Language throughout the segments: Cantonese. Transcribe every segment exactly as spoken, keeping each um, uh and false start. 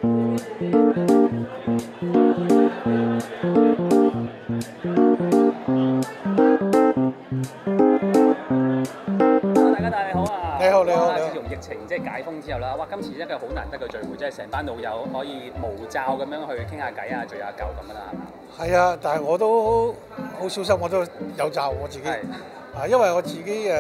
大家大你好啊！ 你好，你好，你好。 自從疫情即係解封之後啦，哇！今次一個好難得嘅聚會，即係成班老友可以無罩咁樣去傾下偈啊，聚下舊咁樣啦，係嘛？ 係啊，但係我都好小心，我都有罩我自己。啊，因為我自己誒誒誒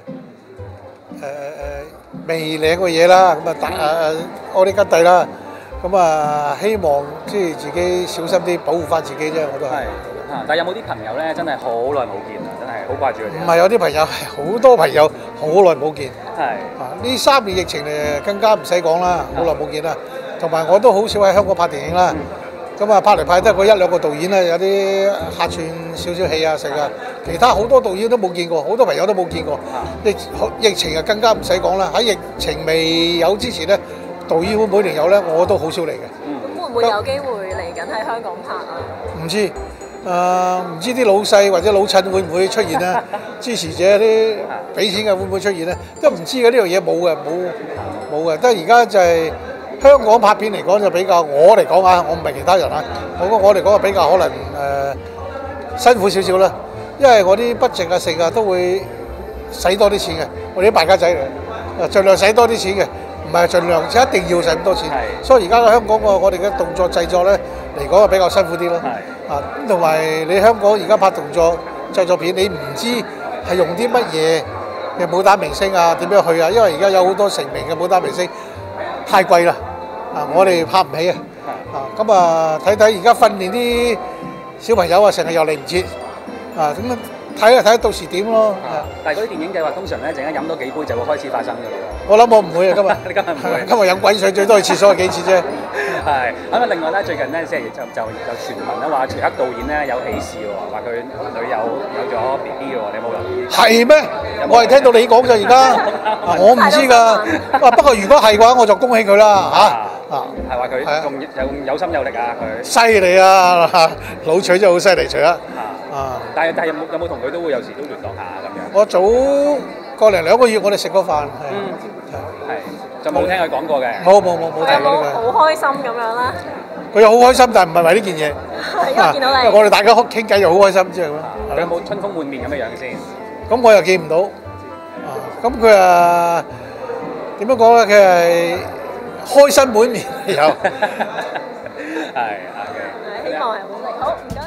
未領過嘢啦，咁啊打誒我啲吉弟啦，咁啊希望即係自己小心啲，保護翻自己啫，我都係。 啊！但係有冇啲朋友咧，真係好耐冇見啦，真係好掛住佢哋。 唔係有啲朋友係好多朋友好耐冇見。 係。 啊！呢三年疫情誒更加唔使講啦，好耐冇見啦。同埋我都好少喺香港拍電影啦。咁啊拍嚟拍得嗰一兩個導演啦，有啲客串少少戲啊成啊。其他好多導演都冇見過，好多朋友都冇見過。疫疫情啊更加唔使講啦。喺疫情未有之前咧，導演會每年有咧，我都好少嚟嘅。 嗯。會唔會有機會嚟緊喺香港拍啊？ 唔知。誒唔、呃、唔知啲老細或者老襯會唔會出現咧？支持者啲俾錢嘅會唔會出現咧？都唔知嘅，呢樣嘢冇嘅，冇冇嘅。得而家就係、是、香港拍片嚟講就比較，我嚟講啊，我唔係其他人啊，我講我嚟講就比較可能誒、呃、辛苦少少啦。因為我啲 budget啊剩啊都會使多啲錢嘅，我哋啲敗家仔嚟，誒盡量使多啲錢嘅。唔係盡量，一定要使咁多錢。所以而家嘅香港個我哋嘅動作製作咧嚟講，比較辛苦啲咯。啊，同埋你香港而家拍動作製作片，你唔知係用啲乜嘢嘅武打明星啊，點樣去啊？因為而家有好多成名嘅武打明星，太貴啦。啊，我哋拍唔起啊。啊，咁啊睇睇而家訓練啲小朋友啊，成日又嚟唔切。啊，咁啊睇下睇下到時點咯。 但係嗰啲電影計劃通常咧，陣間飲多幾杯就會開始發生㗎啦。 我諗我唔會啊，今日你今日唔會， 今日飲滾水最多去廁所幾次啫。 係咁啊！另外咧，最近咧即係就就就傳聞咧話，徐克導演咧有喜事喎，話佢女友有咗 B B 喎，你有冇留意？ 係咩？我係聽到你講啫，而家我唔知㗎。哇！不過如果係嘅話，我就恭喜佢啦嚇啊！ 係話佢仲有有心有力啊！佢犀利啊！老徐真係好犀利，徐克啊！但係但係有冇有冇同佢都會有時都聯絡下咁樣？ 我早個零兩個月，我哋食過飯。 嗯，係就冇聽佢講過嘅。 冇冇冇冇聽過呢個。好開心咁樣啦。 佢又好開心，但係唔係為呢件嘢。 因為見到你。 我哋大家傾偈又好開心，即係咁。 佢有冇春風滿面咁嘅樣先？ 咁我又見唔到。啊，咁佢啊點樣講咧？佢係開心滿面有。 係，OK。 希望係滿面。好，唔該。